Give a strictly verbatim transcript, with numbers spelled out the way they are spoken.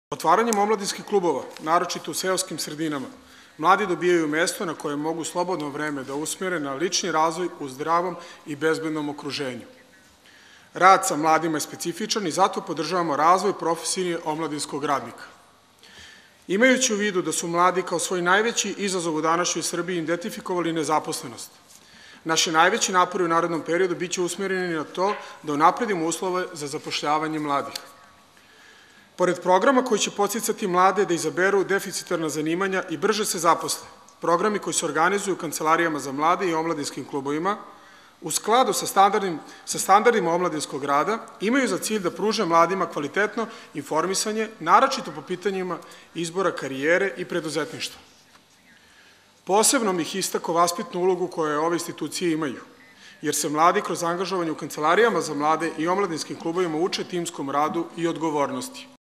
Otvaranjem omladinskih klubova, naročito u seoskim sredinama, mladi dobijaju mesto na koje mogu slobodno vreme da usmere na lični razvoj u zdravom i bezbednom okruženju. Rad sa mladima je specifičan i zato podržavamo razvoj profesije omladinskog radnika. Imajući u vidu da su mladi kao svoj najveći izazov u današnjoj Srbiji identifikovali nezaposlenost, naši najveći napori u narednom periodu biće usmereni na to da unapredimo uslove za zapošljavanje mladih. Pored programa koji će podsticati mlade da izaberu deficitarna zanimanja i brže se zaposle, programi koji se organizuju u kancelarijama za mlade i omladinskim klubovima, u skladu sa, sa standardima omladinskog rada, imaju za cilj da pruže mladima kvalitetno informisanje, naročito po pitanjima izbora karijere i preduzetništva. Posebno bih istakao vaspitnu ulogu koje ove institucije imaju, jer se mladi kroz angažovanje u kancelarijama za mlade i omladinskim klubovima uče timskom radu i odgovornosti.